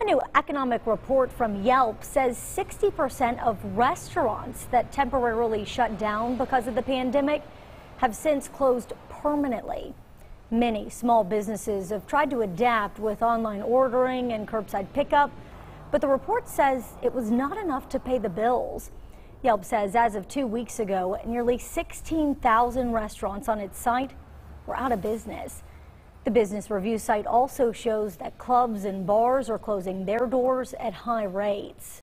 new economic report from Yelp says 60% of restaurants that temporarily shut down because of the pandemic have since closed permanently. Many small businesses have tried to adapt with online ordering and curbside pickup, but the report says it was not enough to pay the bills. Yelp says as of 2 weeks ago, nearly 16,000 restaurants on its site were out of business. The business review site also shows that clubs and bars are closing their doors at high rates.